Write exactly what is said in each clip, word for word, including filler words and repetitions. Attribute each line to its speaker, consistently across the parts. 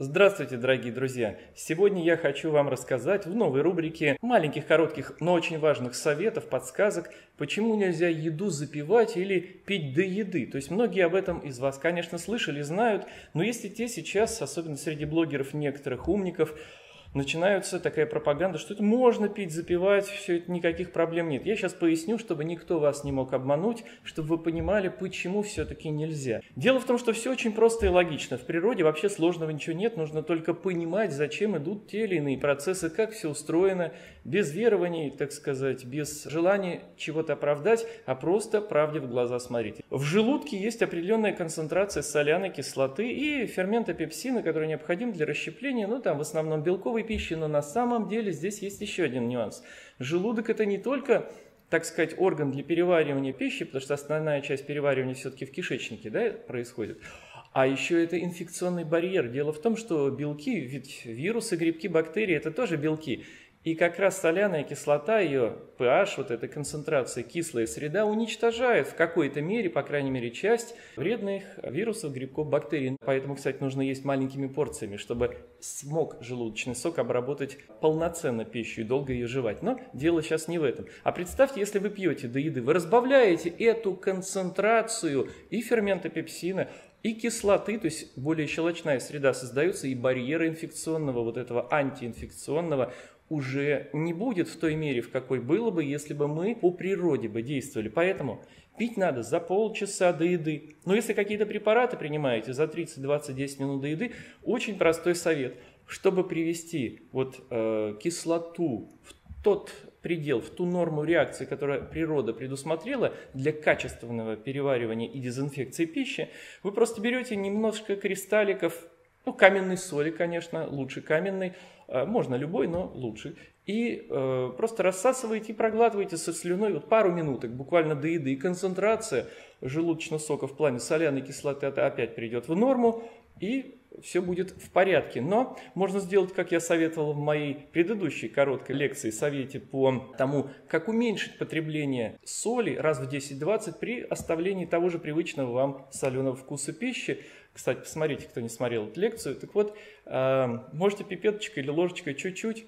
Speaker 1: Здравствуйте, дорогие друзья! Сегодня я хочу вам рассказать в новой рубрике маленьких, коротких, но очень важных советов, подсказок, почему нельзя еду запивать или пить до еды. То есть многие об этом из вас, конечно, слышали, знают, но есть и те сейчас, особенно среди блогеров, некоторых умников, начинается такая пропаганда, что это можно пить, запивать, все это никаких проблем нет. Я сейчас поясню, чтобы никто вас не мог обмануть, чтобы вы понимали, почему все-таки нельзя. Дело в том, что все очень просто и логично. В природе вообще сложного ничего нет, нужно только понимать, зачем идут те или иные процессы, как все устроено, без верований, так сказать, без желания чего-то оправдать, а просто правде в глаза смотрите. В желудке есть определенная концентрация соляной кислоты и фермента пепсина, который необходим для расщепления, ну там в основном белковой пищи, но на самом деле здесь есть еще один нюанс. Желудок — это не только, так сказать, орган для переваривания пищи, потому что основная часть переваривания все-таки в кишечнике, да, происходит, а еще это инфекционный барьер. Дело в том, что белки, ведь вирусы, грибки, бактерии — это тоже белки. И как раз соляная кислота, ее pH, вот эта концентрация, кислая среда, уничтожает в какой-то мере, по крайней мере, часть вредных вирусов, грибков, бактерий. Поэтому, кстати, нужно есть маленькими порциями, чтобы смог желудочный сок обработать полноценно пищу и долго ее жевать. Но дело сейчас не в этом. А представьте, если вы пьете до еды, вы разбавляете эту концентрацию и фермента пепсина, и кислоты, то есть более щелочная среда создается, и барьера инфекционного, вот этого антиинфекционного, уже не будет в той мере, в какой было бы, если бы мы по природе бы действовали. Поэтому пить надо за полчаса до еды. Но если какие-то препараты принимаете за тридцать, двадцать, десять минут до еды, очень простой совет. Чтобы привести вот, э, кислоту в тот предел, в ту норму реакции, которую природа предусмотрела для качественного переваривания и дезинфекции пищи, вы просто берете немножко кристалликов, ну, каменной соли, конечно, лучше каменной, можно любой, но лучше. И э, просто рассасываете и проглатываете со слюной вот пару минуток, буквально до еды. И концентрация желудочного сока в плане соляной кислоты опять придет в норму, и все будет в порядке. Но можно сделать, как я советовал в моей предыдущей короткой лекции, совете по тому, как уменьшить потребление соли раз в десять-двадцать при оставлении того же привычного вам соленого вкуса пищи. Кстати, посмотрите, кто не смотрел эту лекцию. Так вот, э, можете пипеточкой или ложечкой чуть-чуть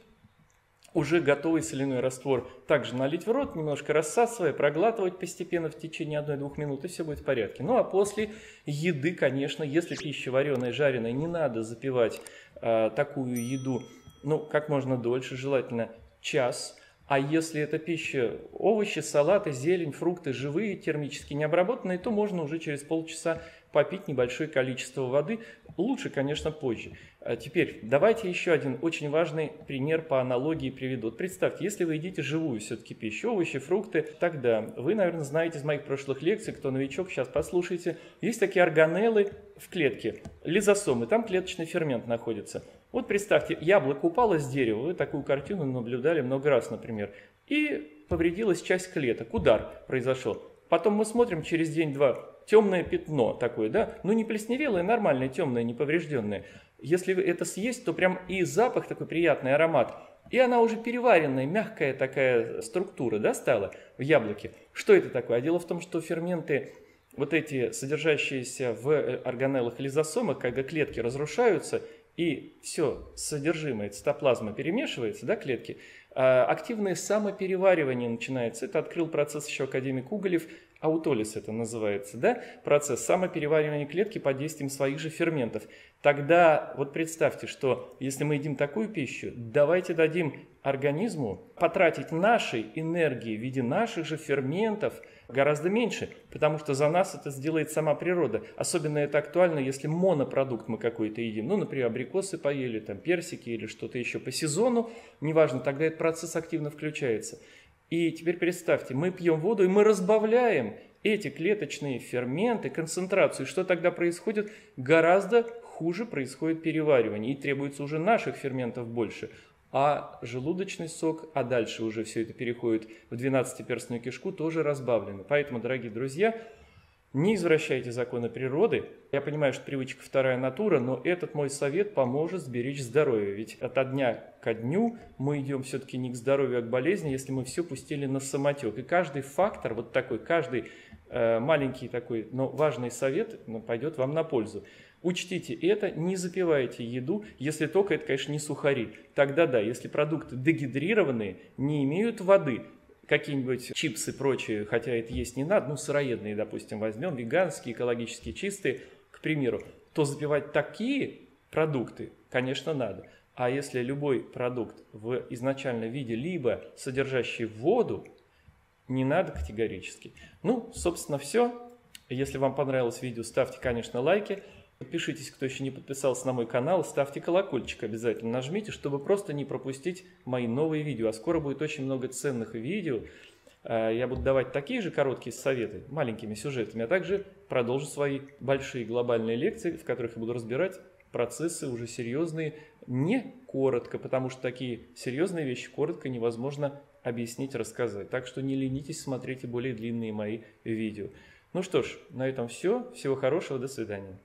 Speaker 1: уже готовый соляной раствор также налить в рот, немножко рассасывая, проглатывать постепенно в течение одной-двух минут, и все будет в порядке. Ну а после еды, конечно, если пища вареная, жареная, не надо запивать э, такую еду, ну, как можно дольше, желательно час. А если это пища, овощи, салаты, зелень, фрукты живые, термически необработанные, то можно уже через полчаса попить небольшое количество воды. Лучше, конечно, позже. А теперь давайте еще один очень важный пример по аналогии приведу. Вот представьте, если вы едите живую все-таки пищу, овощи, фрукты, тогда вы, наверное, знаете из моих прошлых лекций, кто новичок, сейчас послушайте, есть такие органеллы в клетке, лизосомы, там клеточный фермент находится. Вот представьте, яблоко упало с дерева, вы такую картину наблюдали много раз, например, и повредилась часть клеток, удар произошел. Потом мы смотрим через день-два, темное пятно такое, да, ну не плесневелое, нормальное, темное, неповрежденное. Если это съесть, то прям и запах такой приятный, аромат, и она уже переваренная, мягкая такая структура, да, стала в яблоке. Что это такое? А дело в том, что ферменты, вот эти содержащиеся в органеллах и лизосомах, когда клетки разрушаются, и все содержимое цитоплазмы перемешивается, да, клетки, активное самопереваривание начинается. Это открыл процесс еще академик Уголев, аутолиз это называется, да, процесс самопереваривания клетки под действием своих же ферментов. Тогда вот представьте, что если мы едим такую пищу, давайте дадим организму потратить нашей энергии в виде наших же ферментов гораздо меньше, потому что за нас это сделает сама природа. Особенно это актуально, если монопродукт мы какой-то едим. Ну, например, абрикосы поели, там, персики или что-то еще по сезону. Неважно, тогда этот процесс активно включается. И теперь представьте, мы пьем воду, и мы разбавляем эти клеточные ферменты, концентрацию. Что тогда происходит? Гораздо хуже происходит переваривание, и требуется уже наших ферментов больше. А желудочный сок, а дальше уже все это переходит в двенадцатиперстную кишку, тоже разбавлено. Поэтому, дорогие друзья, не извращайте законы природы. Я понимаю, что привычка вторая натура, но этот мой совет поможет сберечь здоровье. Ведь от дня ко дню мы идем все-таки не к здоровью, а к болезни, если мы все пустили на самотек. И каждый фактор, вот такой, каждый э, маленький такой, но важный совет ну, пойдет вам на пользу. Учтите это, не запивайте еду, если только это, конечно, не сухари. Тогда да, если продукты дегидрированные, не имеют воды, какие-нибудь чипсы и прочие, хотя это есть не надо, ну сыроедные, допустим, возьмем, веганские, экологически чистые, к примеру, то запивать такие продукты, конечно, надо. А если любой продукт в изначальном виде, либо содержащий воду, не надо категорически. Ну, собственно, все. Если вам понравилось видео, ставьте, конечно, лайки. Подпишитесь, кто еще не подписался на мой канал, ставьте колокольчик обязательно, нажмите, чтобы просто не пропустить мои новые видео. А скоро будет очень много ценных видео. Я буду давать такие же короткие советы, маленькими сюжетами, а также продолжу свои большие глобальные лекции, в которых я буду разбирать процессы уже серьезные, не коротко, потому что такие серьезные вещи коротко невозможно объяснить, рассказать. Так что не ленитесь, смотрите более длинные мои видео. Ну что ж, на этом все. Всего хорошего, до свидания.